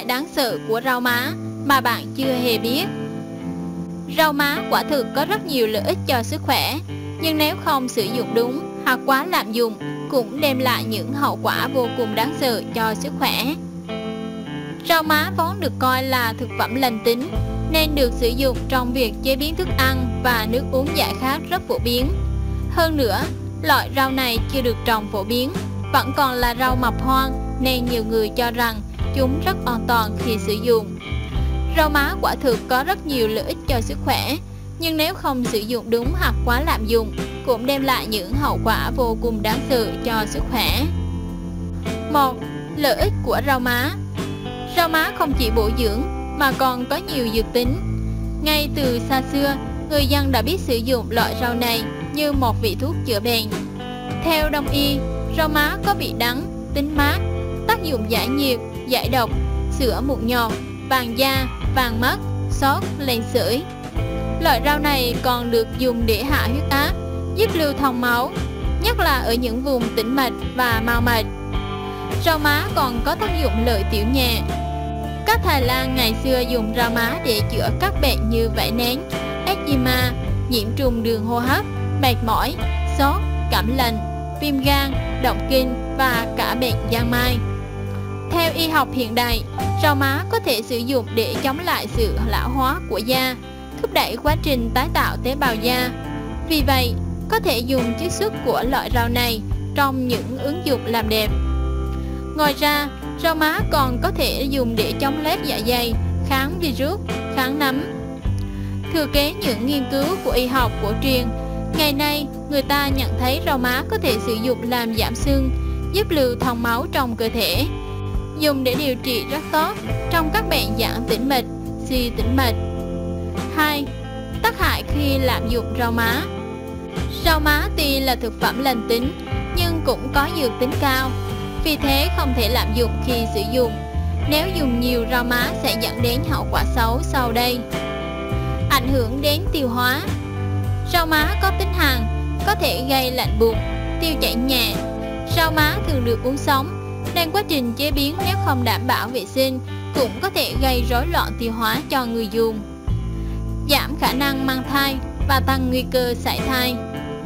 hại đáng sợ của rau má mà bạn chưa hề biết. Rau má quả thực có rất nhiều lợi ích cho sức khỏe, nhưng nếu không sử dụng đúng hoặc quá lạm dụng cũng đem lại những hậu quả vô cùng đáng sợ cho sức khỏe. Rau má vốn được coi là thực phẩm lành tính nên được sử dụng trong việc chế biến thức ăn và nước uống giải khát rất phổ biến. Hơn nữa, loại rau này chưa được trồng phổ biến, vẫn còn là rau mọc hoang nên nhiều người cho rằng chúng rất an toàn khi sử dụng. Rau má quả thực có rất nhiều lợi ích cho sức khỏe, nhưng nếu không sử dụng đúng hoặc quá lạm dụng cũng đem lại những hậu quả vô cùng đáng sợ cho sức khỏe. 1. Lợi ích của rau má. Rau má không chỉ bổ dưỡng mà còn có nhiều dược tính. Ngay từ xa xưa, người dân đã biết sử dụng loại rau này như một vị thuốc chữa bệnh. Theo Đông y, rau má có vị đắng, tính mát, tác dụng giải nhiệt, giải độc, sữa mụn nhọt, vàng da, vàng mắt, sốt, lên sởi. Loại rau này còn được dùng để hạ huyết áp, giúp lưu thông máu, nhất là ở những vùng tĩnh mạch và mau mạch. Rau má còn có tác dụng lợi tiểu nhẹ. Các Thái Lan ngày xưa dùng rau má để chữa các bệnh như vảy nén, eczema, nhiễm trùng đường hô hấp, mệt mỏi, sốt, cảm lạnh, viêm gan, động kinh và cả bệnh giang mai. Theo y học hiện đại, rau má có thể sử dụng để chống lại sự lão hóa của da, thúc đẩy quá trình tái tạo tế bào da. Vì vậy, có thể dùng chiết xuất của loại rau này trong những ứng dụng làm đẹp. Ngoài ra, rau má còn có thể dùng để chống loét dạ dày, kháng virus, kháng nấm. Thừa kế những nghiên cứu của y học cổ truyền, ngày nay người ta nhận thấy rau má có thể sử dụng làm giảm sưng, giúp lưu thông máu trong cơ thể, dùng để điều trị rất tốt trong các bệnh giãn tĩnh mạch, suy tĩnh mạch. 2. Tác hại khi lạm dụng rau má. Rau má tuy là thực phẩm lành tính nhưng cũng có dược tính cao, vì thế không thể lạm dụng khi sử dụng. Nếu dùng nhiều rau má sẽ dẫn đến hậu quả xấu sau đây. Ảnh hưởng đến tiêu hóa. Rau má có tính hàn, có thể gây lạnh bụng, tiêu chảy nhẹ. Rau má thường được uống sống nên quá trình chế biến nếu không đảm bảo vệ sinh cũng có thể gây rối loạn tiêu hóa cho người dùng. Giảm khả năng mang thai và tăng nguy cơ sảy thai.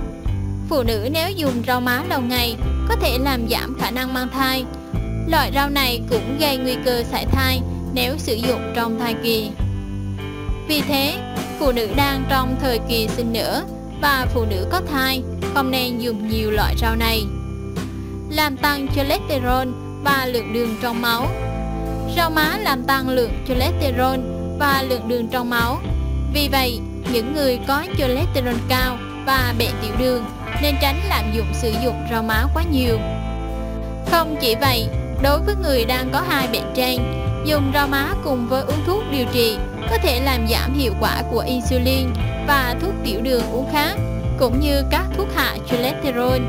Phụ nữ nếu dùng rau má lâu ngày có thể làm giảm khả năng mang thai. Loại rau này cũng gây nguy cơ sảy thai nếu sử dụng trong thai kỳ. Vì thế, phụ nữ đang trong thời kỳ sinh nở và phụ nữ có thai không nên dùng nhiều loại rau này. Làm tăng cholesterol và lượng đường trong máu. Rau má làm tăng lượng cholesterol và lượng đường trong máu. Vì vậy, những người có cholesterol cao và bệnh tiểu đường nên tránh lạm dụng sử dụng rau má quá nhiều. Không chỉ vậy, đối với người đang có hai bệnh trên, dùng rau má cùng với uống thuốc điều trị có thể làm giảm hiệu quả của insulin và thuốc tiểu đường uống khác, cũng như các thuốc hạ cholesterol.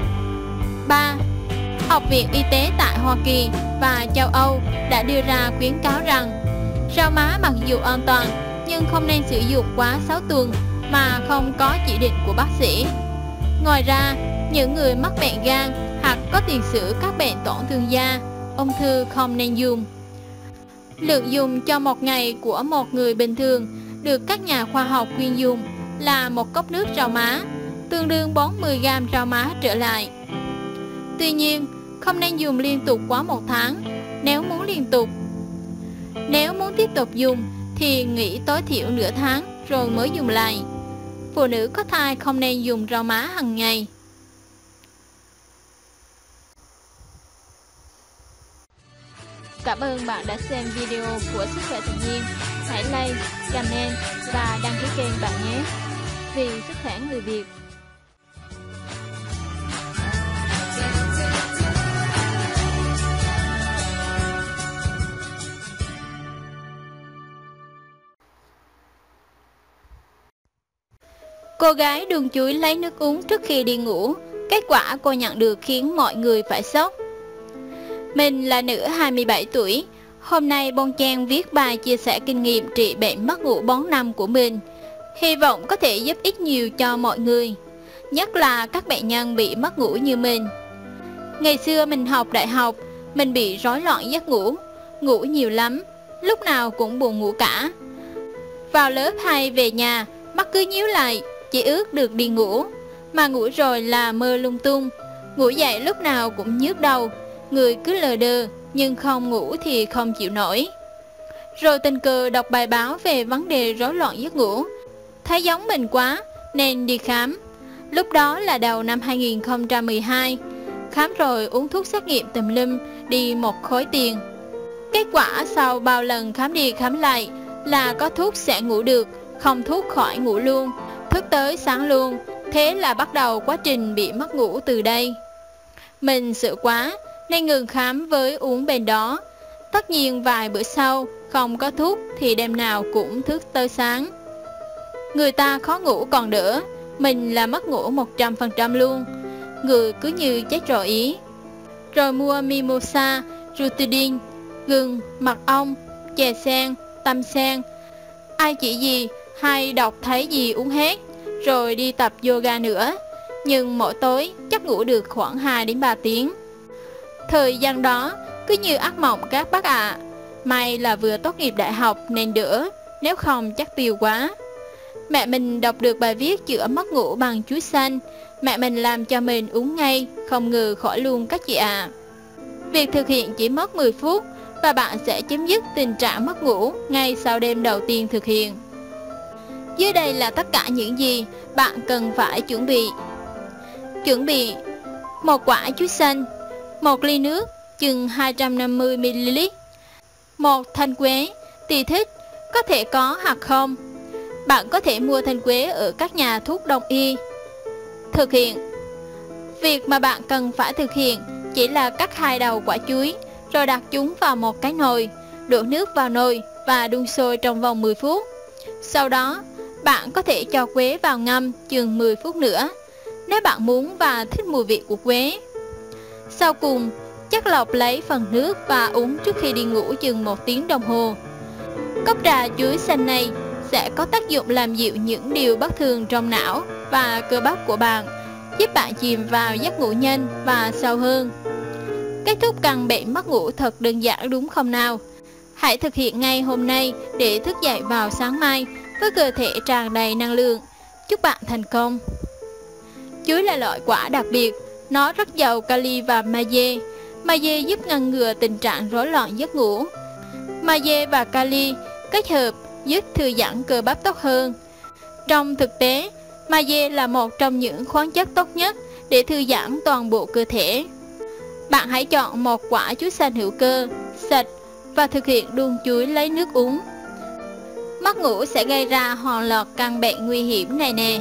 3. Học viện Y tế tại Hoa Kỳ và châu Âu đã đưa ra khuyến cáo rằng rau má mặc dù an toàn nhưng không nên sử dụng quá 6 tuần mà không có chỉ định của bác sĩ. Ngoài ra, những người mắc bệnh gan hoặc có tiền sử các bệnh tổn thương da, ung thư không nên dùng. Lượng dùng cho một ngày của một người bình thường được các nhà khoa học khuyên dùng là một cốc nước rau má, tương đương 40g rau má trở lại. Tuy nhiên, không nên dùng liên tục quá 1 tháng. Nếu muốn tiếp tục dùng thì nghỉ tối thiểu nửa tháng rồi mới dùng lại. Phụ nữ có thai không nên dùng rau má hàng ngày. Cảm ơn bạn đã xem video của Sức khỏe tự nhiên. Hãy like, comment và đăng ký kênh bạn nhé. Vì sức khỏe người Việt. Cô gái đun chuối lấy nước uống trước khi đi ngủ. Kết quả cô nhận được khiến mọi người phải sốc. Mình là nữ 27 tuổi. Hôm nay Bon Chen viết bài chia sẻ kinh nghiệm trị bệnh mất ngủ 4 năm của mình. Hy vọng có thể giúp ích nhiều cho mọi người, nhất là các bệnh nhân bị mất ngủ như mình. Ngày xưa mình học đại học, mình bị rối loạn giấc ngủ. ngủ nhiều lắm, lúc nào cũng buồn ngủ cả. Vào lớp hay về nhà, mắt cứ nhíu lại, chỉ ước được đi ngủ, mà ngủ rồi là mơ lung tung. Ngủ dậy lúc nào cũng nhức đầu, người cứ lờ đờ, nhưng không ngủ thì không chịu nổi. Rồi tình cờ đọc bài báo về vấn đề rối loạn giấc ngủ, thấy giống mình quá nên đi khám. Lúc đó là đầu năm 2012. Khám rồi uống thuốc xét nghiệm tùm lum, đi một khối tiền. Kết quả sau bao lần khám đi khám lại là có thuốc sẽ ngủ được, không thuốc khỏi ngủ luôn, thức tới sáng luôn. Thế là bắt đầu quá trình bị mất ngủ từ đây. Mình sợ quá nên ngừng khám với uống bên đó. Tất nhiên vài bữa sau không có thuốc thì đêm nào cũng thức tới sáng. Người ta khó ngủ còn đỡ, mình là mất ngủ 100% luôn. Người cứ như chết rồi ý. Rồi mua mimosa, rutidine, gừng, mật ong, chè sen, tâm sen. Ai chỉ gì hay đọc thấy gì uống hết. Rồi đi tập yoga nữa. Nhưng mỗi tối chắc ngủ được khoảng 2 đến 3 tiếng. Thời gian đó cứ như ác mộng các bác ạ. May là vừa tốt nghiệp đại học nên đỡ, nếu không chắc tiêu quá. Mẹ mình đọc được bài viết chữa mất ngủ bằng chuối xanh. Mẹ mình làm cho mình uống ngay, không ngờ khỏi luôn các chị ạ. Việc thực hiện chỉ mất 10 phút và bạn sẽ chấm dứt tình trạng mất ngủ ngay sau đêm đầu tiên thực hiện. Dưới đây là tất cả những gì bạn cần phải chuẩn bị. Chuẩn bị: một quả chuối xanh, 1 ly nước chừng 250ml, 1 thanh quế, tùy thích, có thể có hoặc không. Bạn có thể mua thanh quế ở các nhà thuốc đông y. Thực hiện: việc mà bạn cần phải thực hiện chỉ là cắt 2 đầu quả chuối, rồi đặt chúng vào một cái nồi, đổ nước vào nồi và đun sôi trong vòng 10 phút. Sau đó, bạn có thể cho quế vào ngâm chừng 10 phút nữa, nếu bạn muốn và thích mùi vị của quế. Sau cùng, chắc lọc lấy phần nước và uống trước khi đi ngủ chừng 1 tiếng đồng hồ. Cốc trà chuối xanh này sẽ có tác dụng làm dịu những điều bất thường trong não và cơ bắp của bạn, giúp bạn chìm vào giấc ngủ nhanh và sâu hơn. Kết thúc căn bệnh mất ngủ thật đơn giản đúng không nào? Hãy thực hiện ngay hôm nay để thức dậy vào sáng mai với cơ thể tràn đầy năng lượng. Chúc bạn thành công. Chuối là loại quả đặc biệt, nó rất giàu kali và magie. Magie giúp ngăn ngừa tình trạng rối loạn giấc ngủ. Magie và kali kết hợp giúp thư giãn cơ bắp tốt hơn. Trong thực tế, magie là một trong những khoáng chất tốt nhất để thư giãn toàn bộ cơ thể. Bạn hãy chọn một quả chuối xanh hữu cơ, sạch và thực hiện đun chuối lấy nước uống. Mất ngủ sẽ gây ra hàng loạt căn bệnh nguy hiểm này nè.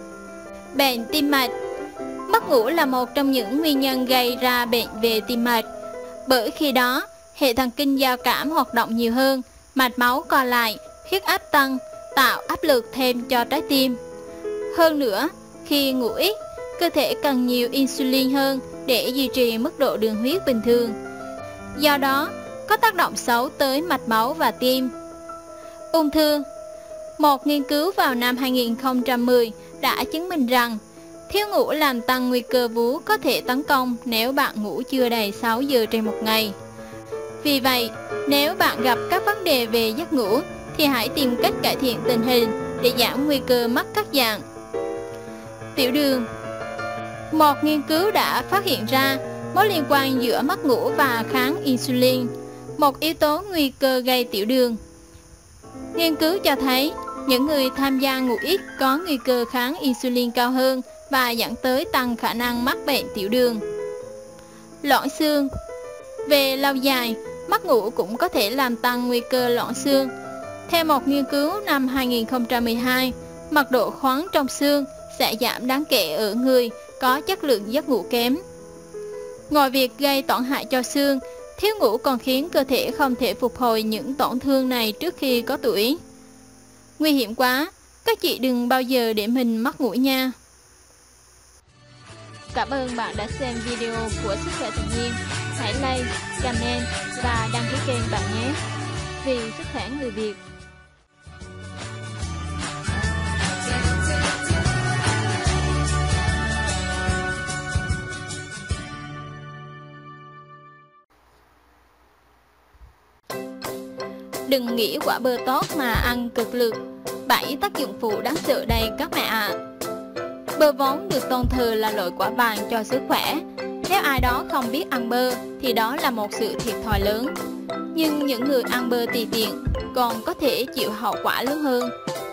Bệnh tim mạch. Mất ngủ là một trong những nguyên nhân gây ra bệnh về tim mạch. Bởi khi đó, hệ thần kinh giao cảm hoạt động nhiều hơn, mạch máu co lại, huyết áp tăng, tạo áp lực thêm cho trái tim. Hơn nữa, khi ngủ ít, cơ thể cần nhiều insulin hơn để duy trì mức độ đường huyết bình thường. Do đó, có tác động xấu tới mạch máu và tim. Ung thư. Một nghiên cứu vào năm 2010 đã chứng minh rằng thiếu ngủ làm tăng nguy cơ vú có thể tấn công nếu bạn ngủ chưa đầy 6 giờ trên một ngày. Vì vậy, nếu bạn gặp các vấn đề về giấc ngủ thì hãy tìm cách cải thiện tình hình để giảm nguy cơ mắc các dạng. Tiểu đường. Một nghiên cứu đã phát hiện ra mối liên quan giữa mất ngủ và kháng insulin, một yếu tố nguy cơ gây tiểu đường. Nghiên cứu cho thấy những người tham gia ngủ ít có nguy cơ kháng insulin cao hơn và dẫn tới tăng khả năng mắc bệnh tiểu đường. Loãng xương. Về lâu dài, mất ngủ cũng có thể làm tăng nguy cơ loãng xương. Theo một nghiên cứu năm 2012, mật độ khoáng trong xương sẽ giảm đáng kể ở người có chất lượng giấc ngủ kém. Ngoài việc gây tổn hại cho xương, thiếu ngủ còn khiến cơ thể không thể phục hồi những tổn thương này trước khi có tuổi. Nguy hiểm quá, các chị đừng bao giờ để mình mất ngủ nha. Cảm ơn bạn đã xem video của Sức khỏe tự nhiên. Hãy like, comment và đăng ký kênh bạn nhé. Vì sức khỏe người Việt. Đừng nghĩ quả bơ tốt mà ăn cực lực. 7 tác dụng phụ đáng sợ đây các mẹ ạ. Bơ vốn được tôn thờ là loại quả vàng cho sức khỏe. Nếu ai đó không biết ăn bơ thì đó là một sự thiệt thòi lớn. Nhưng những người ăn bơ tùy tiện còn có thể chịu hậu quả lớn hơn.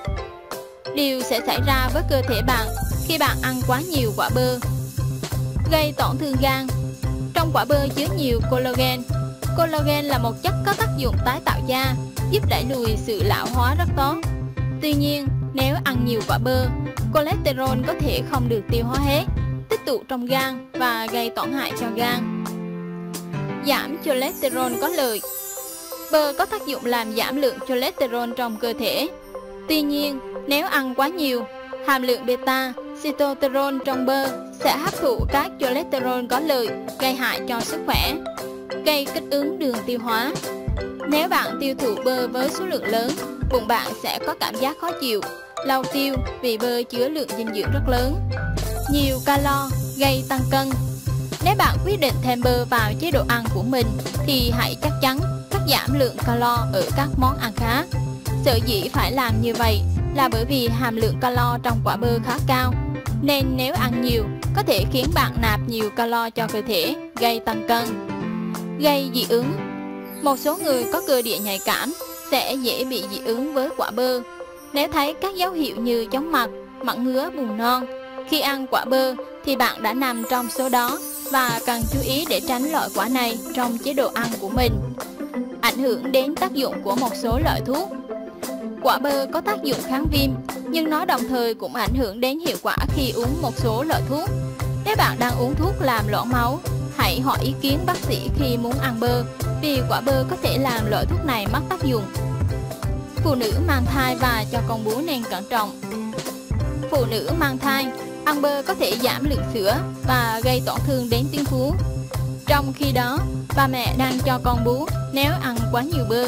Điều sẽ xảy ra với cơ thể bạn khi bạn ăn quá nhiều quả bơ. Gây tổn thương gan. Trong quả bơ chứa nhiều collagen. Collagen là một chất có tác dụng tái tạo da, giúp đẩy lùi sự lão hóa rất tốt. Tuy nhiên, nếu ăn nhiều quả bơ, cholesterol có thể không được tiêu hóa hết, tích tụ trong gan và gây tổn hại cho gan. Giảm cholesterol có lợi. Bơ có tác dụng làm giảm lượng cholesterol trong cơ thể. Tuy nhiên, nếu ăn quá nhiều, hàm lượng beta, sitosterol trong bơ sẽ hấp thụ các cholesterol có lợi, gây hại cho sức khỏe, gây kích ứng đường tiêu hóa. Nếu bạn tiêu thụ bơ với số lượng lớn, bụng bạn sẽ có cảm giác khó chịu, lâu tiêu vì bơ chứa lượng dinh dưỡng rất lớn. Nhiều calo, gây tăng cân. Nếu bạn quyết định thêm bơ vào chế độ ăn của mình thì hãy chắc chắn cắt giảm lượng calo ở các món ăn khác. Sở dĩ phải làm như vậy là bởi vì hàm lượng calo trong quả bơ khá cao, nên nếu ăn nhiều có thể khiến bạn nạp nhiều calo cho cơ thể, gây tăng cân. Gây dị ứng. Một số người có cơ địa nhạy cảm sẽ dễ bị dị ứng với quả bơ. Nếu thấy các dấu hiệu như chóng mặt, mặt ngứa, buồn nôn khi ăn quả bơ thì bạn đã nằm trong số đó và cần chú ý để tránh loại quả này trong chế độ ăn của mình. Ảnh hưởng đến tác dụng của một số loại thuốc. Quả bơ có tác dụng kháng viêm, nhưng nó đồng thời cũng ảnh hưởng đến hiệu quả khi uống một số loại thuốc. Nếu bạn đang uống thuốc làm loãng máu, hãy hỏi ý kiến bác sĩ khi muốn ăn bơ, vì quả bơ có thể làm loại thuốc này mất tác dụng. Phụ nữ mang thai và cho con bú nên cẩn trọng. Phụ nữ mang thai ăn bơ có thể giảm lượng sữa và gây tổn thương đến tuyến vú. Trong khi đó, bà mẹ đang cho con bú nếu ăn quá nhiều bơ.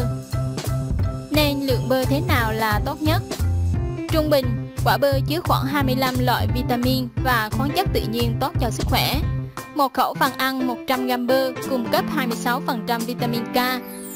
Nên lượng bơ thế nào là tốt nhất? Trung bình, quả bơ chứa khoảng 25 loại vitamin và khoáng chất tự nhiên tốt cho sức khỏe. Một khẩu phần ăn 100g bơ cung cấp 26% vitamin K,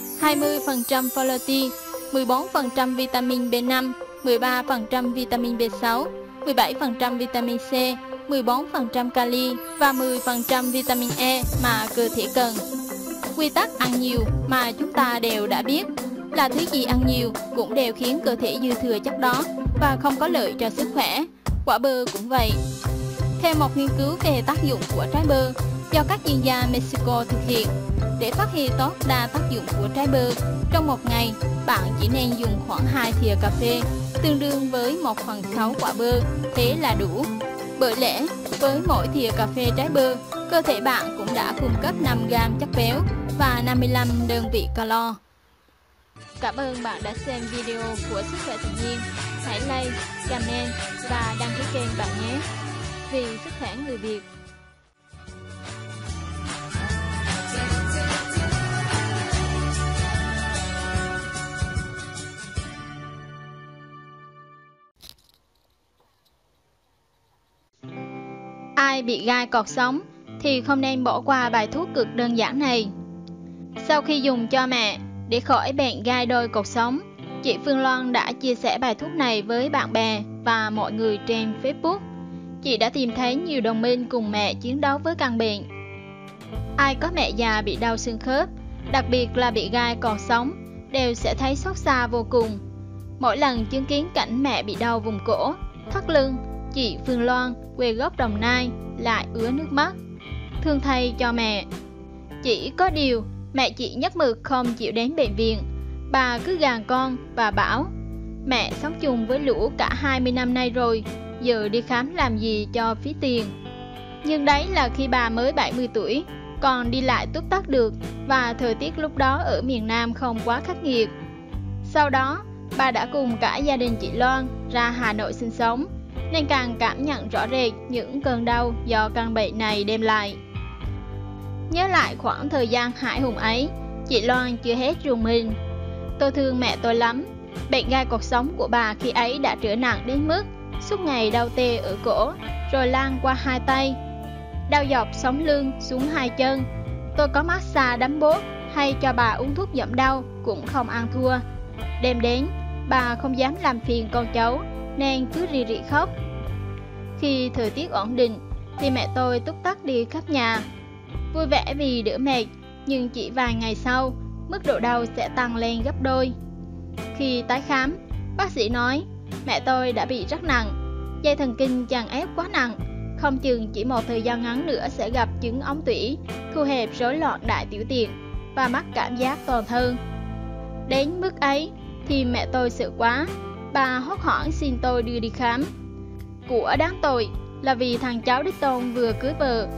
20% folate, 14% vitamin B5, 13% vitamin B6, 17% vitamin C, 14% kali và 10% vitamin E mà cơ thể cần. Quy tắc ăn nhiều mà chúng ta đều đã biết là thứ gì ăn nhiều cũng đều khiến cơ thể dư thừa chất đó và không có lợi cho sức khỏe. Quả bơ cũng vậy. Theo một nghiên cứu về tác dụng của trái bơ do các chuyên gia Mexico thực hiện, để phát huy tốt đa tác dụng của trái bơ, trong một ngày bạn chỉ nên dùng khoảng 2 thìa cà phê, tương đương với 1/6 quả bơ, thế là đủ. Bởi lẽ, với mỗi thìa cà phê trái bơ, cơ thể bạn cũng đã cung cấp 5g chất béo và 55 đơn vị calo. Cảm ơn bạn đã xem video của Sức khỏe tự nhiên. Hãy like, comment và đăng ký kênh bạn nhé. Vì sức khỏe người Việt. Ai bị gai cột sống thì không nên bỏ qua bài thuốc cực đơn giản này. Sau khi dùng cho mẹ để khỏi bệnh gai đôi cột sống, chị Phương Loan đã chia sẻ bài thuốc này với bạn bè và mọi người trên Facebook. Chị đã tìm thấy nhiều đồng minh cùng mẹ chiến đấu với căn bệnh. Ai có mẹ già bị đau xương khớp, đặc biệt là bị gai cột sống, đều sẽ thấy xót xa vô cùng. Mỗi lần chứng kiến cảnh mẹ bị đau vùng cổ, thắt lưng, chị Phương Loan, quê gốc Đồng Nai, lại ứa nước mắt, thương thay cho mẹ. Chỉ có điều, mẹ chị nhất mực không chịu đến bệnh viện. Bà cứ gàn con và bảo, mẹ sống chung với lũ cả 20 năm nay rồi, giờ đi khám làm gì cho phí tiền. Nhưng đấy là khi bà mới 70 tuổi, còn đi lại túc tắc được, và thời tiết lúc đó ở miền Nam không quá khắc nghiệt. Sau đó, bà đã cùng cả gia đình chị Loan ra Hà Nội sinh sống, nên càng cảm nhận rõ rệt những cơn đau do căn bệnh này đem lại. Nhớ lại khoảng thời gian hãi hùng ấy, chị Loan chưa hết rùng mình. Tôi thương mẹ tôi lắm. Bệnh gai cột sống của bà khi ấy đã trở nặng đến mức suốt ngày đau tê ở cổ, rồi lan qua hai tay, đau dọc sống lưng xuống hai chân. Tôi có massage đấm bốt hay cho bà uống thuốc giảm đau cũng không ăn thua. Đêm đến, bà không dám làm phiền con cháu nên cứ rì rì khóc. Khi thời tiết ổn định thì mẹ tôi túc tắc đi khắp nhà, vui vẻ vì đỡ mệt, nhưng chỉ vài ngày sau, mức độ đau sẽ tăng lên gấp đôi. Khi tái khám, bác sĩ nói mẹ tôi đã bị rất nặng, dây thần kinh chằng ép quá nặng, không chừng chỉ một thời gian ngắn nữa sẽ gặp chứng ống tủy, thu hẹp rối loạn đại tiểu tiện và mắc cảm giác toàn thân. Đến mức ấy thì mẹ tôi sợ quá, bà hốt hoảng xin tôi đưa đi khám. Của đáng tội là vì thằng cháu đích tôn vừa cưới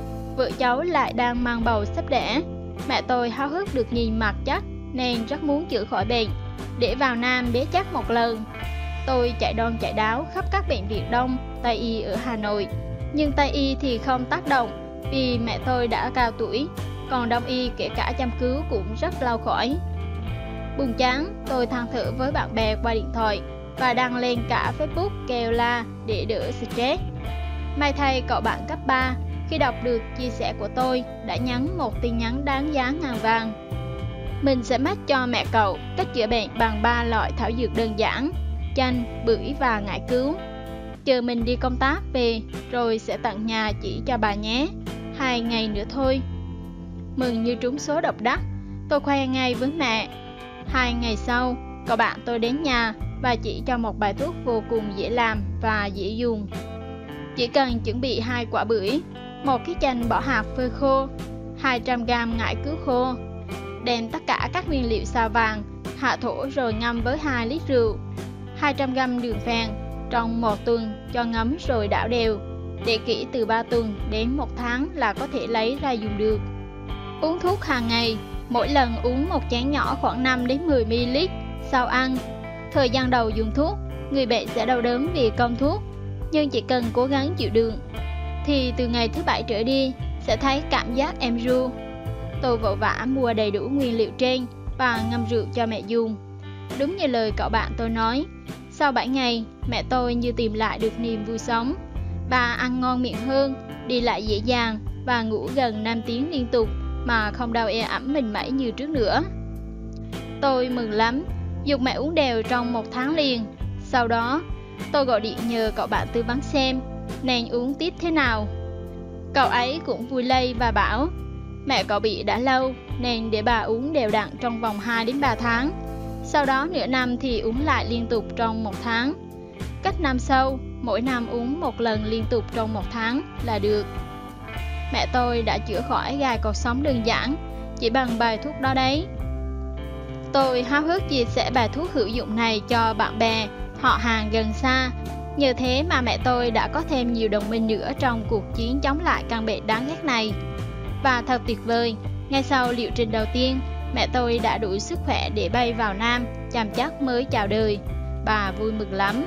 vợ cháu lại đang mang bầu sắp đẻ. Mẹ tôi háo hức được nhìn mặt chắc nên rất muốn chữa khỏi bệnh, để vào Nam bế chắc một lần. Tôi chạy đon chạy đáo khắp các bệnh viện Đông, Tây y ở Hà Nội, nhưng Tây y thì không tác động vì mẹ tôi đã cao tuổi, còn Đông y kể cả chăm cứu cũng rất lâu khỏi. Buồn chán, tôi than thở với bạn bè qua điện thoại và đăng lên cả Facebook kêu la để đỡ stress. May thay cậu bạn cấp 3 khi đọc được chia sẻ của tôi đã nhắn một tin nhắn đáng giá ngàn vàng. Mình sẽ mách cho mẹ cậu cách chữa bệnh bằng 3 loại thảo dược đơn giản: chanh, bưởi và ngải cứu. Chờ mình đi công tác về rồi sẽ tận nhà chỉ cho bà nhé, 2 ngày nữa thôi. Mừng như trúng số độc đắc, tôi khoe ngay với mẹ. 2 ngày sau, cậu bạn tôi đến nhà và chỉ cho một bài thuốc vô cùng dễ làm và dễ dùng. Chỉ cần chuẩn bị 2 quả bưởi, 1 kg chanh bỏ hạt phơi khô, 200g ngải cứu khô. Đem tất cả các nguyên liệu sao vàng, hạ thổ rồi ngâm với 2 lít rượu, 200g đường phèn trong 1 tuần cho ngấm rồi đảo đều. Để kỹ từ 3 tuần đến 1 tháng là có thể lấy ra dùng được. Uống thuốc hàng ngày, mỗi lần uống một chén nhỏ khoảng 5 đến 10 ml sau ăn. Thời gian đầu dùng thuốc, người bệnh sẽ đau đớn vì công thuốc, nhưng chỉ cần cố gắng chịu đựng thì từ ngày thứ 7 trở đi sẽ thấy cảm giác êm ru. Tôi vội vã mua đầy đủ nguyên liệu trên và ngâm rượu cho mẹ dùng. Đúng như lời cậu bạn tôi nói, sau 7 ngày, mẹ tôi như tìm lại được niềm vui sống. Bà ăn ngon miệng hơn, đi lại dễ dàng và ngủ gần 5 tiếng liên tục mà không đau ê ẩm mình mẩy như trước nữa. Tôi mừng lắm, giục mẹ uống đều trong 1 tháng liền. Sau đó, tôi gọi điện nhờ cậu bạn tư vấn xem nên uống tiếp thế nào. Cậu ấy cũng vui lây và bảo mẹ cậu bị đã lâu nên để bà uống đều đặn trong vòng 2 đến 3 tháng. Sau đó nửa năm thì uống lại liên tục trong 1 tháng. Cách năm sau, mỗi năm uống 1 lần liên tục trong 1 tháng là được. Mẹ tôi đã chữa khỏi gai cột sống đơn giản chỉ bằng bài thuốc đó đấy. Tôi háo hức chia sẻ bài thuốc hữu dụng này cho bạn bè, họ hàng gần xa. Nhờ thế mà mẹ tôi đã có thêm nhiều đồng minh nữa trong cuộc chiến chống lại căn bệnh đáng ghét này. Và thật tuyệt vời, ngay sau liệu trình đầu tiên, mẹ tôi đã đủ sức khỏe để bay vào Nam, chăm chắc mới chào đời. Bà vui mừng lắm.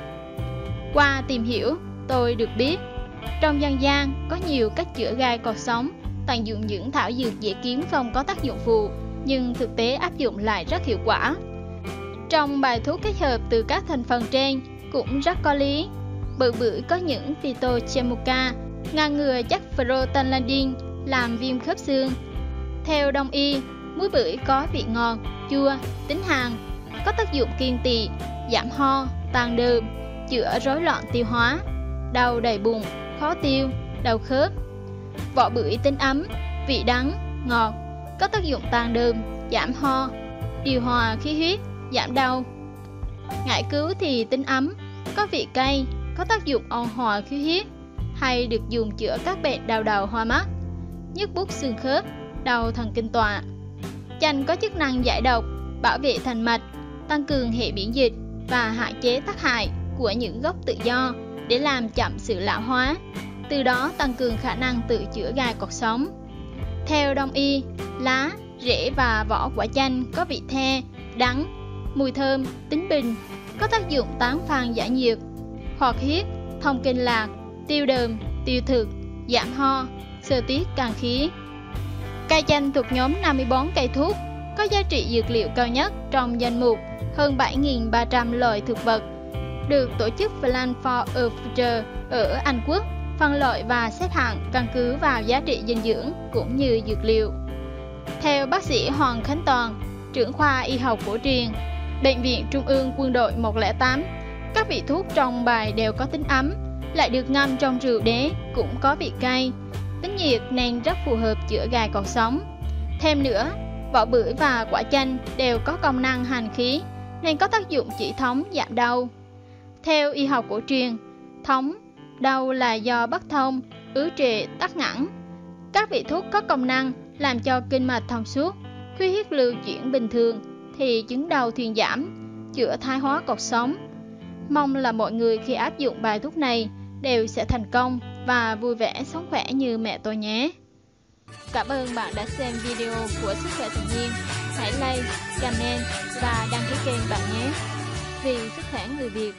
Qua tìm hiểu, tôi được biết, trong dân gian có nhiều cách chữa gai cột sống, tận dụng những thảo dược dễ kiếm không có tác dụng phụ, nhưng thực tế áp dụng lại rất hiệu quả. Trong bài thuốc kết hợp từ các thành phần trên cũng rất có lý. Bưởi có những phytochemica ngăn ngừa chất prostaglandin làm viêm khớp xương. Theo Đông y, muối bưởi có vị ngọt, chua, tính hàn, có tác dụng kiêng tỵ, giảm ho, tan đờm, chữa rối loạn tiêu hóa, đau đầy bụng, khó tiêu, đau khớp. Vỏ bưởi tính ấm, vị đắng, ngọt, có tác dụng tan đờm, giảm ho, điều hòa khí huyết, giảm đau. Ngải cứu thì tính ấm, có vị cay, có tác dụng ôn hòa khí huyết, hay được dùng chữa các bệnh đau đầu hoa mắt, nhức buốt xương khớp, đau thần kinh tọa. Chanh có chức năng giải độc, bảo vệ thành mạch, tăng cường hệ miễn dịch và hạn chế tác hại của những gốc tự do để làm chậm sự lão hóa, từ đó tăng cường khả năng tự chữa gai cột sống. Theo Đông y, lá, rễ và vỏ quả chanh có vị the, đắng, mùi thơm, tính bình, có tác dụng tán phan giải nhiệt, hoạt huyết, thông kinh lạc, tiêu đờm, tiêu thực, giảm ho, xơ tiết càn khí. Cây chanh thuộc nhóm 54 cây thuốc, có giá trị dược liệu cao nhất trong danh mục hơn 7.300 loài thực vật, được tổ chức Plant for a Future ở Anh Quốc phân loại và xếp hạng căn cứ vào giá trị dinh dưỡng cũng như dược liệu. Theo bác sĩ Hoàng Khánh Toàn, trưởng khoa y học cổ truyền, Bệnh viện Trung ương Quân đội 108, các vị thuốc trong bài đều có tính ấm, lại được ngâm trong rượu đế cũng có vị cay. Tính nhiệt nên rất phù hợp chữa gai cột sống. Thêm nữa, vỏ bưởi và quả chanh đều có công năng hành khí nên có tác dụng trị thống giảm đau. Theo y học cổ truyền, thống đau là do bất thông, ứ trệ, tắc nghẽn. Các vị thuốc có công năng làm cho kinh mạch thông suốt, khí huyết lưu chuyển bình thường thì chứng đau thuyên giảm, chữa thoái hóa cột sống. Mong là mọi người khi áp dụng bài thuốc này đều sẽ thành công và vui vẻ sống khỏe như mẹ tôi nhé. Cảm ơn bạn đã xem video của Sức khỏe tự nhiên. Hãy like, comment và đăng ký kênh bạn nhé. Vì sức khỏe người Việt.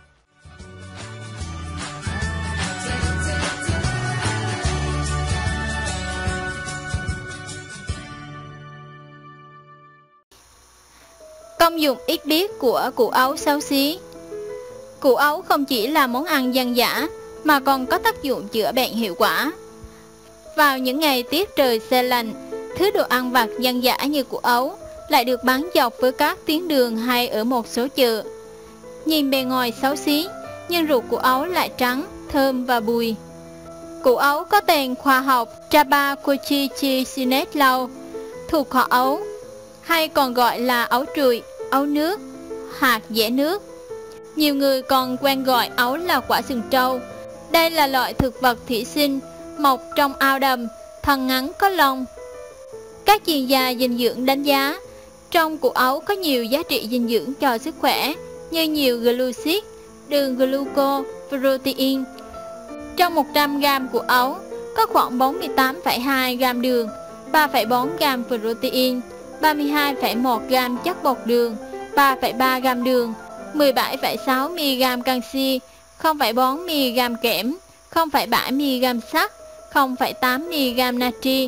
Công dụng ít biết của củ ấu xấu xí. Củ ấu không chỉ là món ăn dân dã mà còn có tác dụng chữa bệnh hiệu quả. Vào những ngày tiết trời se lạnh, thứ đồ ăn vặt dân dã như củ ấu lại được bán dọc với các tuyến đường hay ở một số chợ. Nhìn bề ngoài xấu xí, nhưng ruột củ ấu lại trắng, thơm và bùi. Củ ấu có tên khoa học Trabacochichicinaceae, thuộc họ ấu, hay còn gọi là ấu trụi, ấu nước, hạt dẻ nước. Nhiều người còn quen gọi ấu là quả sừng trâu. Đây là loại thực vật thủy sinh, mọc trong ao đầm, thân ngắn có lông. Các chuyên gia dinh dưỡng đánh giá, trong củ ấu có nhiều giá trị dinh dưỡng cho sức khỏe, như nhiều glucid, đường gluco, protein. Trong 100g củ ấu có khoảng 48,2g đường, 3,4g protein, 32,1g chất bột đường, 3,3g đường, 17,6mg canxi, 0,4mg kẽm, 0,7mg sắt, 0,8mg natri,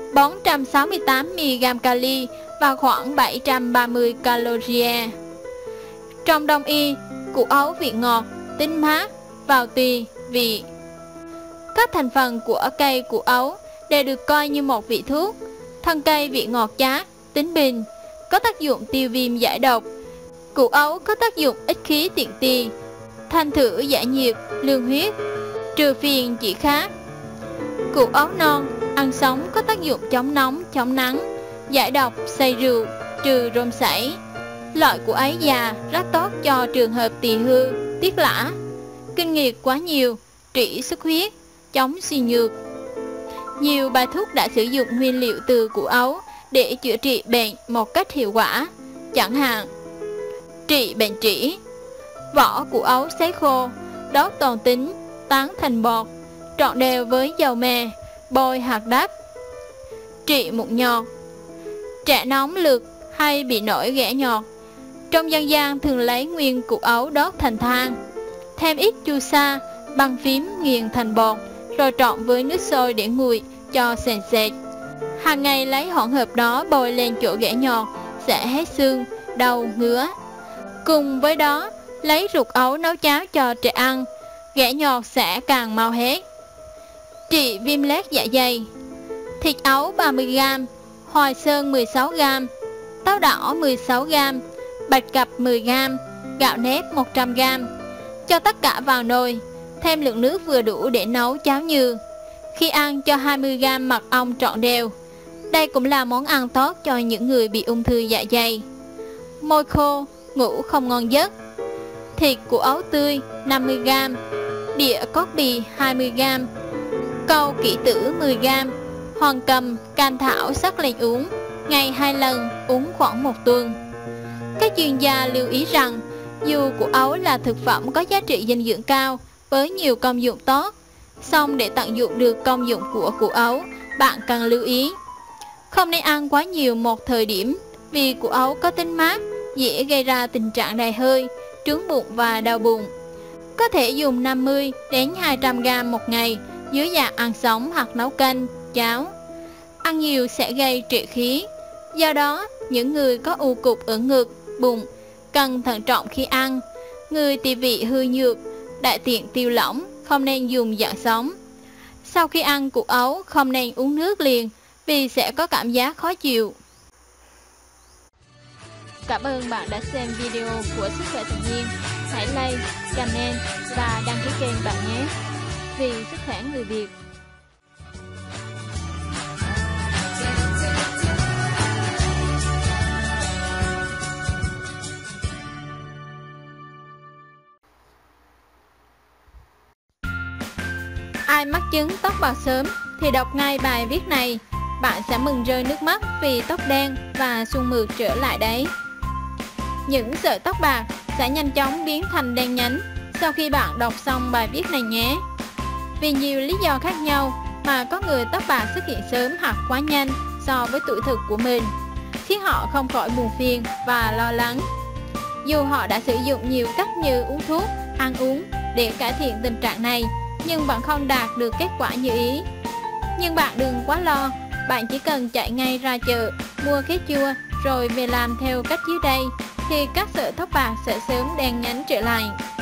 468mg kali và khoảng 730 calorie. Trong đông y, củ ấu vị ngọt, tính mát, vào tùy vị. Các thành phần của cây củ ấu đều được coi như một vị thuốc. Thân cây vị ngọt chát, tính bình, có tác dụng tiêu viêm giải độc. Củ ấu có tác dụng ích khí tiện tỳ, thanh thử giải nhiệt, lương huyết, trừ phiền chỉ khát. Củ ấu non ăn sống có tác dụng chống nóng, chống nắng, giải độc, xay rượu, trừ rôm sảy. Loại củ ấy già rất tốt cho trường hợp tỳ hư, tiết lã, kinh nguyệt quá nhiều, trị xuất huyết, chống suy nhược. Nhiều bài thuốc đã sử dụng nguyên liệu từ củ ấu để chữa trị bệnh một cách hiệu quả. Chẳng hạn, trị bệnh trĩ, vỏ củ ấu sấy khô, đốt toàn tính, tán thành bọt, trộn đều với dầu mè, bôi hạt đắp. Trị mụn nhọt, trẻ nóng lực hay bị nổi ghẻ nhọt. Trong dân gian thường lấy nguyên củ ấu đốt thành than, thêm ít chu sa, băng phím nghiền thành bột, rồi trộn với nước sôi để nguội cho sền sệt. Hàng ngày lấy hỗn hợp đó bôi lên chỗ ghẻ nhọt sẽ hết sưng, đau, ngứa. Cùng với đó, lấy ruột ấu nấu cháo cho trẻ ăn, ghẻ nhọt sẽ càng mau hết. Trị viêm loét dạ dày, thịt ấu 30g, hoài sơn 16g, táo đỏ 16g, bạch cập 10g, gạo nếp 100g. Cho tất cả vào nồi, thêm lượng nước vừa đủ để nấu cháo nhừ. Khi ăn cho 20g mật ong trộn đều. Đây cũng là món ăn tốt cho những người bị ung thư dạ dày. Môi khô, ngủ không ngon giấc. Thịt của ấu tươi 50g, đĩa cốt bì 20g, câu kỷ tử 10g, hoàng cầm, cam thảo sắc lên uống, ngày 2 lần, uống khoảng 1 tuần. Các chuyên gia lưu ý rằng, dù củ ấu là thực phẩm có giá trị dinh dưỡng cao với nhiều công dụng tốt, song để tận dụng được công dụng của củ ấu, bạn cần lưu ý không nên ăn quá nhiều một thời điểm, vì củ ấu có tính mát, dễ gây ra tình trạng đầy hơi, trướng bụng và đau bụng. Có thể dùng 50 đến 200g một ngày dưới dạng ăn sống hoặc nấu canh, cháo. Ăn nhiều sẽ gây trệ khí. Do đó, những người có u cục ở ngực, bụng cần thận trọng khi ăn. Người tỳ vị hư nhược, đại tiện tiêu lỏng không nên dùng dạng sống. Sau khi ăn củ ấu không nên uống nước liền vì sẽ có cảm giác khó chịu. Cảm ơn bạn đã xem video của Sức khỏe tự nhiên. Hãy like, comment và đăng ký kênh bạn nhé. Vì sức khỏe người Việt. Ai mắc chứng tóc bạc sớm thì đọc ngay bài viết này. Bạn sẽ mừng rơi nước mắt vì tóc đen và suôn mượt trở lại đấy. Những sợi tóc bạc sẽ nhanh chóng biến thành đen nhánh sau khi bạn đọc xong bài viết này nhé. Vì nhiều lý do khác nhau mà có người tóc bạc xuất hiện sớm hoặc quá nhanh so với tuổi thực của mình, khiến họ không khỏi buồn phiền và lo lắng. Dù họ đã sử dụng nhiều cách như uống thuốc, ăn uống để cải thiện tình trạng này, nhưng vẫn không đạt được kết quả như ý. Nhưng bạn đừng quá lo, bạn chỉ cần chạy ngay ra chợ, mua khế chua rồi về làm theo cách dưới đây thì các sợi tóc bạc sẽ sớm đen nhánh trở lại.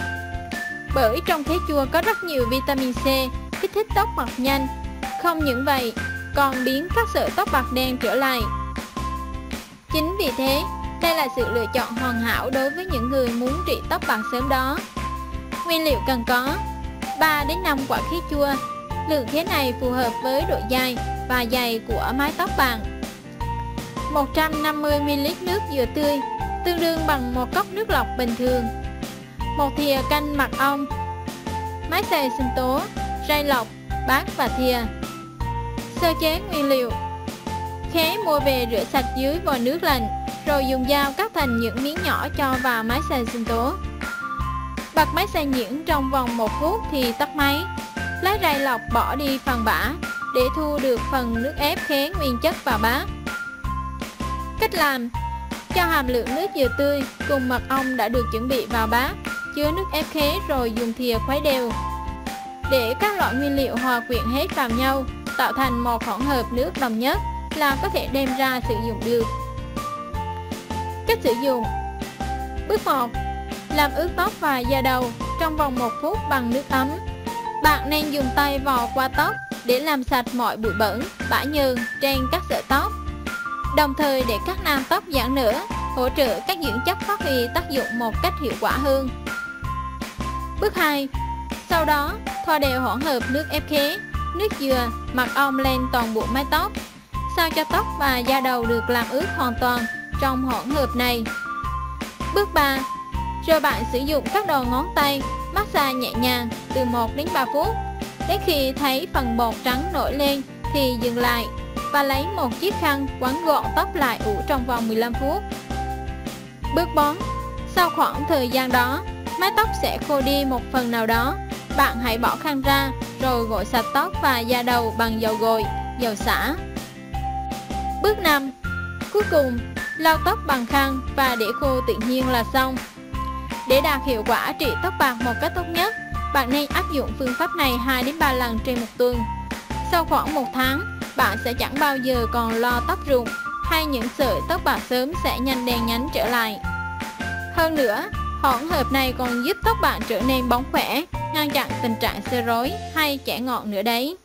Bởi trong khế chua có rất nhiều vitamin C, kích thích tóc mọc nhanh. Không những vậy, còn biến các sợi tóc bạc đen trở lại. Chính vì thế, đây là sự lựa chọn hoàn hảo đối với những người muốn trị tóc bạc sớm đó. Nguyên liệu cần có 3 đến 5 quả khế chua. Lượng khế này phù hợp với độ dài và dày của mái tóc bạn. 150 ml nước dừa tươi, tương đương bằng một cốc nước lọc bình thường. 1 thìa canh mật ong, máy xay sinh tố, rây lọc, bát và thìa. Sơ chế nguyên liệu: khế mua về rửa sạch dưới vòi nước lạnh, rồi dùng dao cắt thành những miếng nhỏ cho vào máy xay sinh tố. Bật máy xay nhuyễn trong vòng 1 phút thì tắt máy. Lấy rây lọc bỏ đi phần bã để thu được phần nước ép khế nguyên chất vào bát. Cách làm: cho hàm lượng nước dừa tươi cùng mật ong đã được chuẩn bị vào bát, chứa nước ép khế rồi dùng thìa khuấy đều. Để các loại nguyên liệu hòa quyện hết vào nhau, tạo thành một hỗn hợp nước đồng nhất là có thể đem ra sử dụng được. Cách sử dụng: bước 1. Làm ướt tóc và da đầu trong vòng 1 phút bằng nước ấm. Bạn nên dùng tay vò qua tóc để làm sạch mọi bụi bẩn, bã nhờn trên các sợi tóc, đồng thời để các nang tóc giãn nở, hỗ trợ các dưỡng chất phát huy tác dụng một cách hiệu quả hơn. Bước 2. Sau đó, thoa đều hỗn hợp nước ép khế, nước dừa, mật ong lên toàn bộ mái tóc, sao cho tóc và da đầu được làm ướt hoàn toàn trong hỗn hợp này. Bước 3. Rồi bạn sử dụng các đầu ngón tay massage nhẹ nhàng từ 1 đến 3 phút. Đến khi thấy phần bột trắng nổi lên thì dừng lại và lấy một chiếc khăn quấn gọn tóc lại ủ trong vòng 15 phút. Bước 4. Sau khoảng thời gian đó, mái tóc sẽ khô đi một phần nào đó. Bạn hãy bỏ khăn ra rồi gội sạch tóc và da đầu bằng dầu gội, dầu xả. Bước 5. Cuối cùng, lau tóc bằng khăn và để khô tự nhiên là xong. Để đạt hiệu quả trị tóc bạc một cách tốt nhất, bạn nên áp dụng phương pháp này 2 đến 3 lần trên một tuần. Sau khoảng 1 tháng, bạn sẽ chẳng bao giờ còn lo tóc rụng hay những sợi tóc bạc sớm sẽ nhanh đen nhánh trở lại. Hơn nữa, hỗn hợp này còn giúp tóc bạn trở nên bóng khỏe, ngăn chặn tình trạng xơ rối hay chẻ ngọn nữa đấy.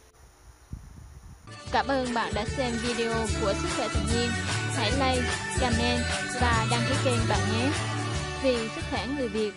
Cảm ơn bạn đã xem video của Sức khỏe tự nhiên. Hãy like, comment và đăng ký kênh bạn nhé. Vì sức khỏe người Việt.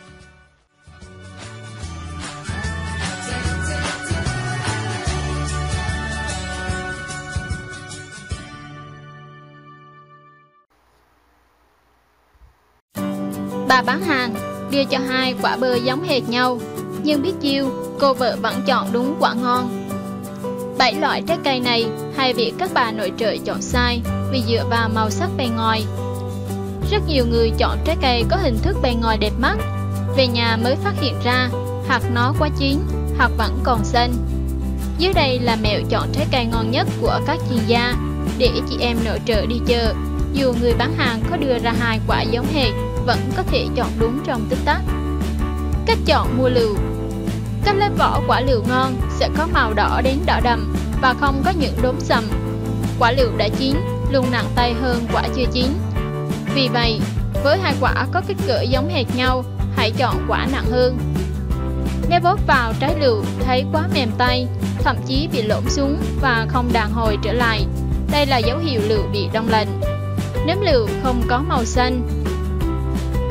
Bà bán hàng đưa cho 2 quả bơ giống hệt nhau, nhưng biết chiêu, cô vợ vẫn chọn đúng quả ngon. 7 loại trái cây này hay bị các bà nội trợ chọn sai vì dựa vào màu sắc bề ngoài. Rất nhiều người chọn trái cây có hình thức bề ngoài đẹp mắt, về nhà mới phát hiện ra hạt nó quá chín, hạt vẫn còn xanh. Dưới đây là mẹo chọn trái cây ngon nhất của các chuyên gia để chị em nội trợ đi chợ, dù người bán hàng có đưa ra 2 quả giống hệt, vẫn có thể chọn đúng trong tích tắc. Cách chọn mua lựu: các lớp vỏ quả lựu ngon sẽ có màu đỏ đến đỏ đậm và không có những đốm sầm. Quả lựu đã chín luôn nặng tay hơn quả chưa chín. Vì vậy, với 2 quả có kích cỡ giống hệt nhau, hãy chọn quả nặng hơn. Nếu bóp vào trái lựu thấy quá mềm tay, thậm chí bị lõm xuống và không đàn hồi trở lại, đây là dấu hiệu lựu bị đông lạnh. Nếm lựu không có màu xanh,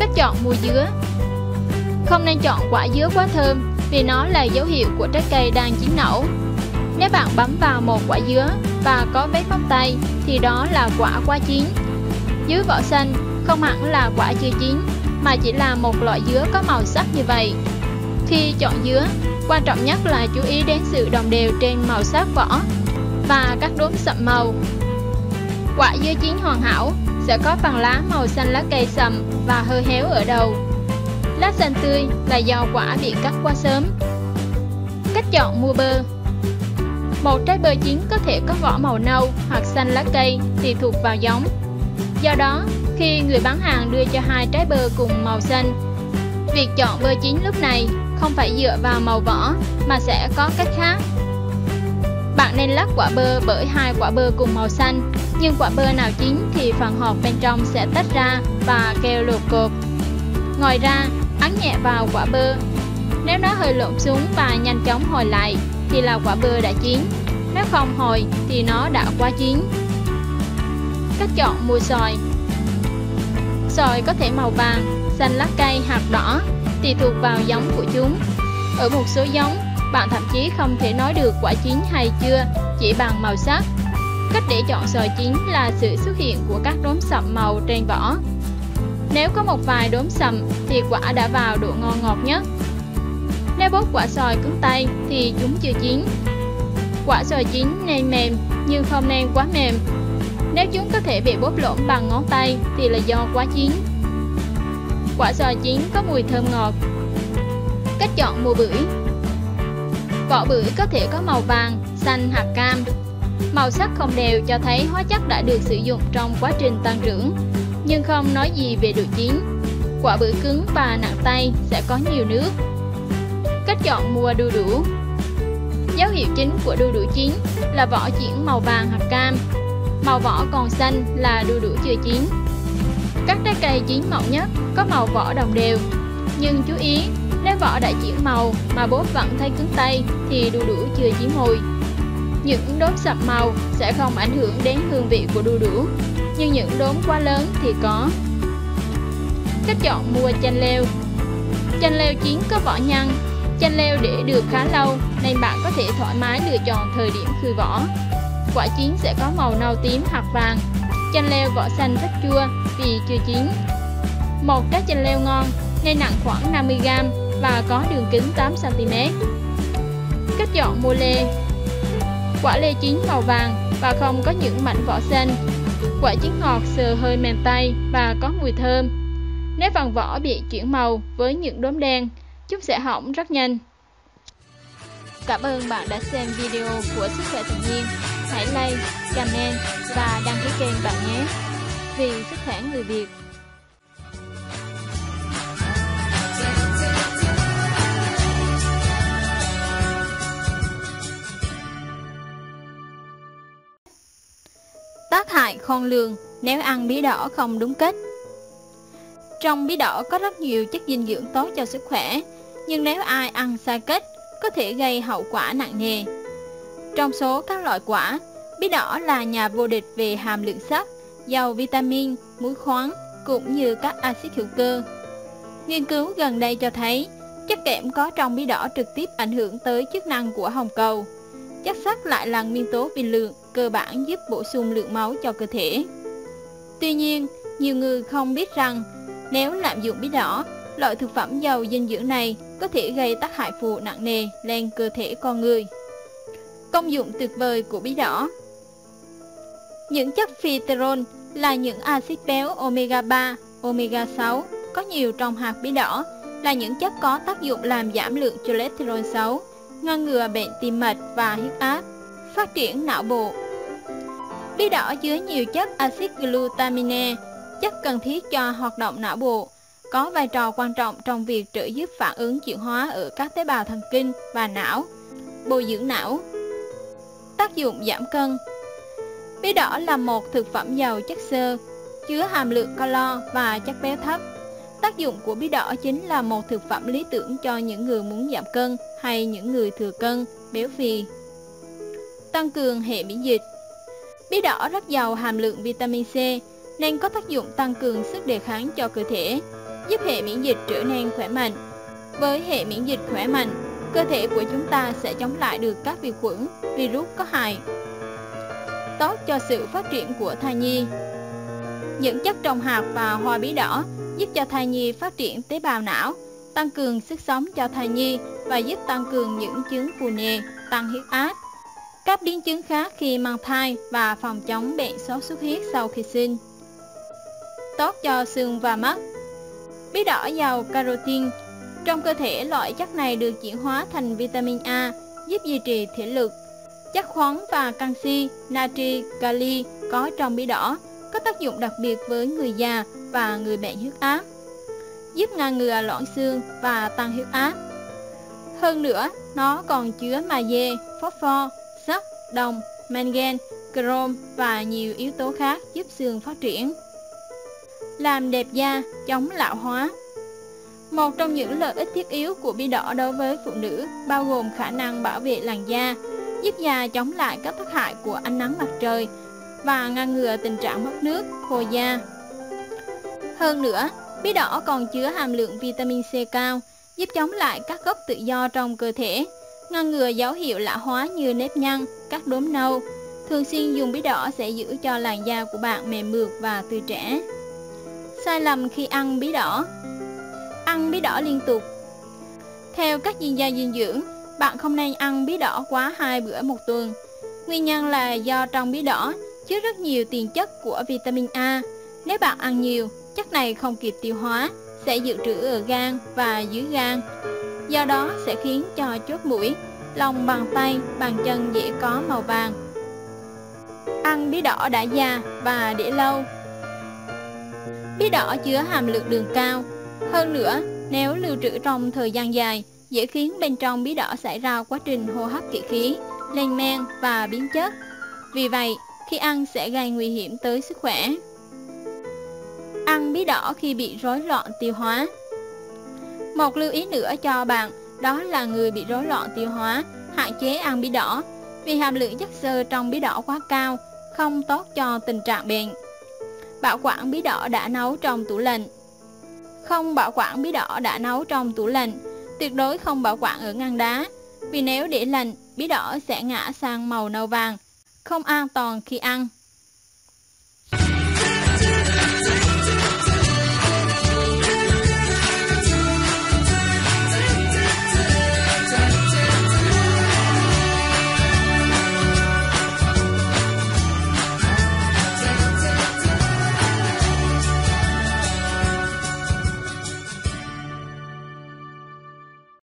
Cách chọn mua dứa. Không nên chọn quả dứa quá thơm vì nó là dấu hiệu của trái cây đang chín nẩu. Nếu bạn bấm vào một quả dứa và có vết móng tay thì đó là quả quá chín. Dưới vỏ xanh không hẳn là quả chưa chín, mà chỉ là một loại dứa có màu sắc như vậy. Khi chọn dứa, quan trọng nhất là chú ý đến sự đồng đều trên màu sắc vỏ và các đốm sậm màu. Quả dứa chín hoàn hảo sẽ có phần lá màu xanh lá cây sậm và hơi héo ở đầu. Lá xanh tươi là do quả bị cắt quá sớm. Cách chọn mua bơ. Một trái bơ chín có thể có vỏ màu nâu hoặc xanh lá cây tùy thuộc vào giống. Do đó, khi người bán hàng đưa cho hai trái bơ cùng màu xanh, việc chọn bơ chín lúc này không phải dựa vào màu vỏ mà sẽ có cách khác. Bạn nên lắc quả bơ bởi hai quả bơ cùng màu xanh, nhưng quả bơ nào chín thì phần hột bên trong sẽ tách ra và keo lột cột. Ngoài ra, ấn nhẹ vào quả bơ. Nếu nó hơi lộn xuống và nhanh chóng hồi lại thì là quả bơ đã chín. Nếu không hồi thì nó đã quá chín. Cách chọn mua xoài. Xoài có thể màu vàng, xanh lá cây hoặc đỏ, tùy thuộc vào giống của chúng. Ở một số giống, bạn thậm chí không thể nói được quả chín hay chưa chỉ bằng màu sắc. Cách để chọn xoài chín là sự xuất hiện của các đốm sậm màu trên vỏ. Nếu có một vài đốm sậm thì quả đã vào độ ngon ngọt nhất. Nếu bóp quả xoài cứng tay thì chúng chưa chín. Quả xoài chín nên mềm nhưng không nên quá mềm. Nếu chúng có thể bị bóp lỏng bằng ngón tay thì là do quá chín. Quả xoài chín có mùi thơm ngọt. Cách chọn mua bưởi. Vỏ bưởi có thể có màu vàng, xanh hoặc cam. Màu sắc không đều cho thấy hóa chất đã được sử dụng trong quá trình tăng trưởng, nhưng không nói gì về độ chín. Quả bưởi cứng và nặng tay sẽ có nhiều nước. Cách chọn mua đu đủ. Dấu hiệu chính của đu đủ chín là vỏ chuyển màu vàng hoặc cam. Màu vỏ còn xanh là đu đủ chưa chín. Các trái cây chín mọng nhất có màu vỏ đồng đều. Nhưng chú ý, nếu vỏ đã chuyển màu mà bóp vẫn thấy cứng tay thì đu đủ chưa chín mùi. Những đốm sậm màu sẽ không ảnh hưởng đến hương vị của đu đủ, nhưng những đốm quá lớn thì có. Cách chọn mua chanh leo. Chanh leo chín có vỏ nhăn. Chanh leo để được khá lâu nên bạn có thể thoải mái lựa chọn thời điểm khơi vỏ. Quả chín sẽ có màu nâu tím hoặc vàng. Chanh leo vỏ xanh rất chua vì chưa chín. Một trái chanh leo ngon nên nặng khoảng 50g và có đường kính 8cm. Cách chọn mua lê. Quả lê chín màu vàng và không có những mảnh vỏ xanh. Quả chín ngọt, sờ hơi mềm tay và có mùi thơm. Nếu phần vỏ bị chuyển màu với những đốm đen, chúng sẽ hỏng rất nhanh. Cảm ơn bạn đã xem video của Sức khỏe tự nhiên. Hãy like, comment và đăng ký kênh bạn nhé. Vì sức khỏe người Việt. Tác hại khôn lường nếu ăn bí đỏ không đúng cách. Trong bí đỏ có rất nhiều chất dinh dưỡng tốt cho sức khỏe, nhưng nếu ai ăn sai cách có thể gây hậu quả nặng nề. Trong số các loại quả, bí đỏ là nhà vô địch về hàm lượng sắt, giàu vitamin, muối khoáng cũng như các axit hữu cơ. Nghiên cứu gần đây cho thấy chất kẽm có trong bí đỏ trực tiếp ảnh hưởng tới chức năng của hồng cầu. Chất sắt lại là nguyên tố vi lượng cơ bản giúp bổ sung lượng máu cho cơ thể. Tuy nhiên, nhiều người không biết rằng nếu lạm dụng bí đỏ, loại thực phẩm giàu dinh dưỡng này có thể gây tác hại phụ nặng nề lên cơ thể con người. Công dụng tuyệt vời của bí đỏ. Những chất phyterol là những axit béo omega 3, omega 6 có nhiều trong hạt bí đỏ, là những chất có tác dụng làm giảm lượng cholesterol xấu, ngăn ngừa bệnh tim mạch và huyết áp, phát triển não bộ. Bí đỏ chứa nhiều chất axit glutamine, chất cần thiết cho hoạt động não bộ, có vai trò quan trọng trong việc trợ giúp phản ứng chuyển hóa ở các tế bào thần kinh và não, bồi dưỡng não. Tác dụng giảm cân. Bí đỏ là một thực phẩm giàu chất xơ, chứa hàm lượng calo và chất béo thấp. Tác dụng của bí đỏ chính là một thực phẩm lý tưởng cho những người muốn giảm cân hay những người thừa cân, béo phì. Tăng cường hệ miễn dịch. Bí đỏ rất giàu hàm lượng vitamin C nên có tác dụng tăng cường sức đề kháng cho cơ thể. giúp hệ miễn dịch trở nên khỏe mạnh. Với hệ miễn dịch khỏe mạnh, cơ thể của chúng ta sẽ chống lại được các vi khuẩn, virus có hại. Tốt cho sự phát triển của thai nhi. Những chất trong hạt và hoa bí đỏ giúp cho thai nhi phát triển tế bào não, tăng cường sức sống cho thai nhi và giúp tăng cường những chứng phù nề, tăng huyết áp, các biến chứng khác khi mang thai và phòng chống bệnh sốt xuất huyết sau khi sinh. Tốt cho xương và mắt. Bí đỏ giàu carotin. Trong cơ thể, loại chất này được chuyển hóa thành vitamin A, giúp duy trì thể lực. Chất khoáng và canxi, natri, kali có trong bí đỏ có tác dụng đặc biệt với người già và người bệnh huyết áp, giúp ngăn ngừa loãng xương và tăng huyết áp. Hơn nữa, nó còn chứa magie, phosphor, sắt, đồng, mangan, chrome và nhiều yếu tố khác giúp xương phát triển. Làm đẹp da, chống lão hóa. Một trong những lợi ích thiết yếu của bí đỏ đối với phụ nữ bao gồm khả năng bảo vệ làn da, giúp da chống lại các tác hại của ánh nắng mặt trời và ngăn ngừa tình trạng mất nước, khô da. Hơn nữa, bí đỏ còn chứa hàm lượng vitamin C cao, giúp chống lại các gốc tự do trong cơ thể, ngăn ngừa dấu hiệu lão hóa như nếp nhăn, các đốm nâu. Thường xuyên dùng bí đỏ sẽ giữ cho làn da của bạn mềm mượt và tươi trẻ. Sai lầm khi ăn bí đỏ. Ăn bí đỏ liên tục. Theo các chuyên gia dinh dưỡng, bạn không nên ăn bí đỏ quá 2 bữa một tuần. Nguyên nhân là do trong bí đỏ chứa rất nhiều tiền chất của vitamin A. Nếu bạn ăn nhiều, chất này không kịp tiêu hóa, sẽ dự trữ ở gan và dưới gan. Do đó sẽ khiến cho chóp mũi, lòng bàn tay, bàn chân dễ có màu vàng. Ăn bí đỏ đã già và để lâu. Bí đỏ chứa hàm lượng đường cao. Hơn nữa, nếu lưu trữ trong thời gian dài, dễ khiến bên trong bí đỏ xảy ra quá trình hô hấp kỵ khí, lên men và biến chất. Vì vậy, khi ăn sẽ gây nguy hiểm tới sức khỏe. Ăn bí đỏ khi bị rối loạn tiêu hóa. Một lưu ý nữa cho bạn, đó là người bị rối loạn tiêu hóa, hạn chế ăn bí đỏ, vì hàm lượng chất xơ trong bí đỏ quá cao, không tốt cho tình trạng bệnh. Bảo quản bí đỏ đã nấu trong tủ lạnh. Không bảo quản bí đỏ đã nấu trong tủ lạnh, tuyệt đối không bảo quản ở ngăn đá, vì nếu để lạnh, bí đỏ sẽ ngã sang màu nâu vàng, không an toàn khi ăn.